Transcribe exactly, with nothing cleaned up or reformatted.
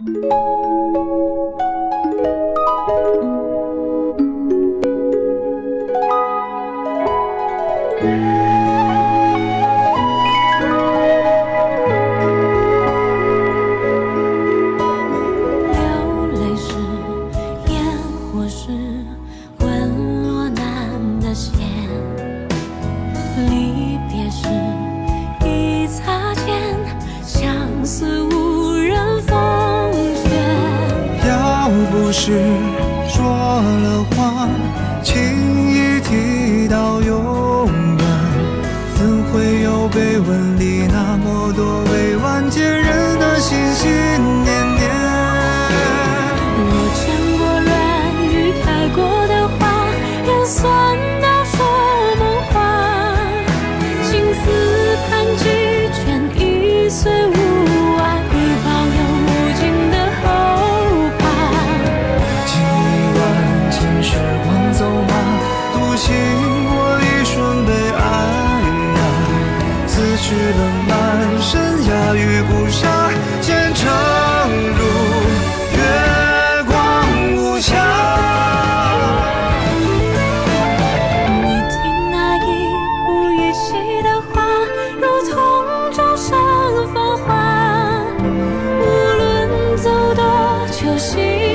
不是说了话，轻易提到永远，怎会有被吻里那么多未完结人的心心念念？ 我见过乱语开过的花，也算到说梦话，心思盘踞全已随无碍，会保有无尽的后怕。 经历万千时光走马，独行过一瞬被爱呀，此去了满身鸦羽不暇，前程如月光无暇。 你听那一呼一吸的话，如同众生繁华，无论走多久，心